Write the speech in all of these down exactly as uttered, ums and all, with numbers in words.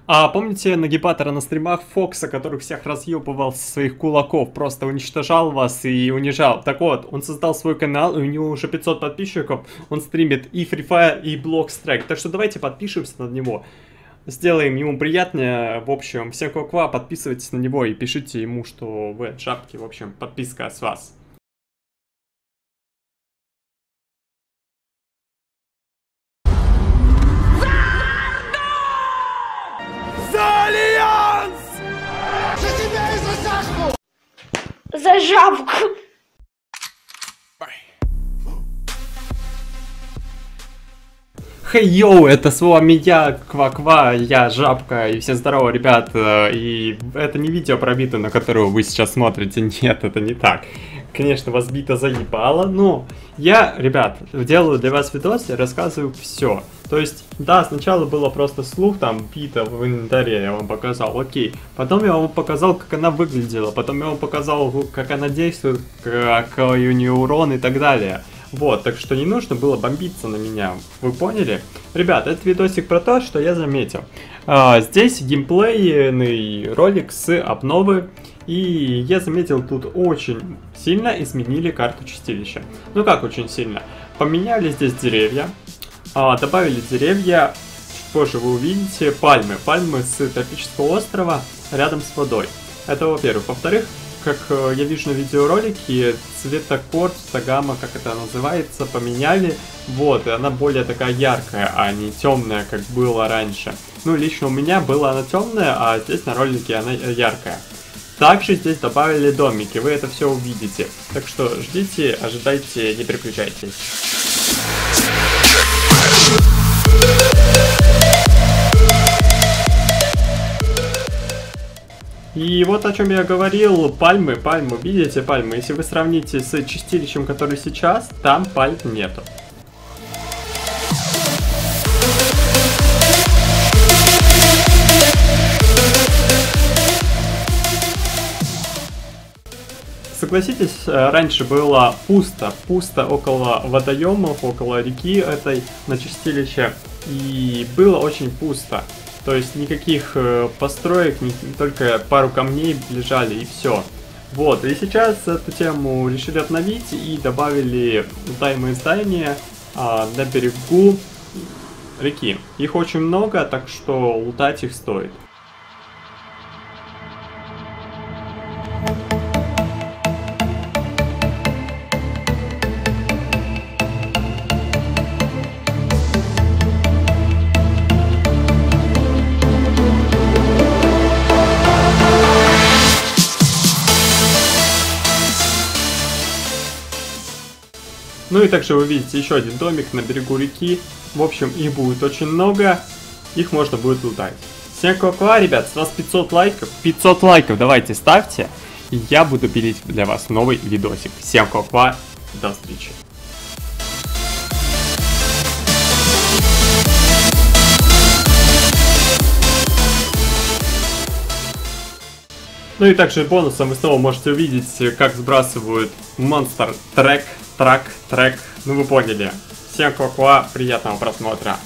А помните нагибатора на стримах Фокса, который всех разъебывал со своих кулаков, просто уничтожал вас и унижал? Так вот, он создал свой канал, и у него уже пятьсот подписчиков, он стримит и Free Fire, и Bloxstrike. Так что давайте подпишемся на него, сделаем ему приятнее. В общем, всем ква-ква, подписывайтесь на него и пишите ему, что вы от шапки. В общем, подписка с вас. За жабку. Хей, hey, йоу, это с вами я, Ква-Ква, я Жабка, и всем здорово, ребят, и это не видео про биту, на которую вы сейчас смотрите, нет, это не так. Конечно, вас бита заебала, но я, ребят, делаю для вас видос и рассказываю все. То есть, да, сначала было просто слух, там, бита в инвентаре, я вам показал, окей. Потом я вам показал, как она выглядела, потом я вам показал, как она действует, какой у нее урон и так далее. Вот, так что не нужно было бомбиться на меня, вы поняли? Ребят, это видосик про то, что я заметил. А, здесь геймплейный ролик с обновы, и я заметил, тут очень сильно изменили карту чистилища. Ну как очень сильно? Поменяли здесь деревья, а, добавили деревья, чуть позже вы увидите пальмы. Пальмы с тропического острова рядом с водой. Это во-первых. Во-вторых, как я вижу на видеоролике, цветокорд, гамма, как это называется, поменяли. Вот, и она более такая яркая, а не темная, как было раньше. Ну, лично у меня была она темная, а здесь на ролике она яркая. Также здесь добавили домики, вы это все увидите. Так что ждите, ожидайте, не переключайтесь. И вот о чем я говорил, пальмы, пальмы, видите пальмы, если вы сравните с чистилищем, который сейчас, там пальм нету. Согласитесь, раньше было пусто, пусто около водоемов, около реки этой на чистилище, и было очень пусто. То есть никаких э, построек, не, только пару камней лежали и все. Вот, и сейчас эту тему решили обновить и добавили лутаемые здания э, на берегу реки. Их очень много, так что лутать их стоит. Ну и также вы видите еще один домик на берегу реки. В общем, их будет очень много. Их можно будет лутать. Всем ква-ква, ребят, с вас пятьсот лайков. пятьсот лайков давайте ставьте. И я буду пилить для вас новый видосик. Всем ква-ква, до встречи. Ну и также бонусом вы снова можете увидеть, как сбрасывают монстр трек. Трак, трек, ну вы поняли. Всем ква-ква, приятного просмотра.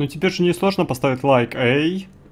Ну тебе же не сложно поставить лайк, эй?